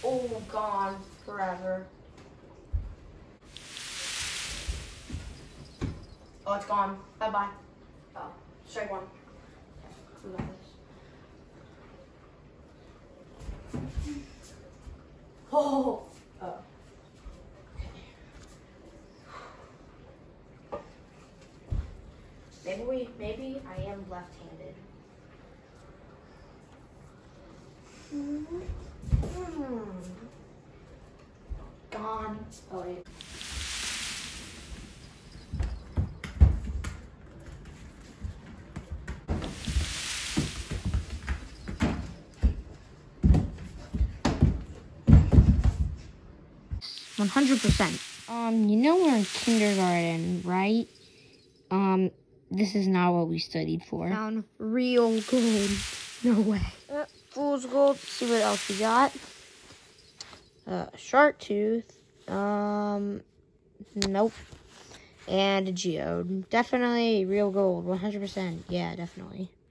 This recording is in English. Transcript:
Oh, gone forever. Oh, it's gone. Bye-bye. Oh, strike one. We got this. Oh. Oh. Okay. Maybe I am left-handed. Gone. Oh, wait. You know we're in kindergarten, right? This is not what we studied for. Found real gold. No way. Fool's gold. Let's see what else we got. Shark tooth. Nope. And a geode. Definitely real gold. 100%. Yeah, definitely.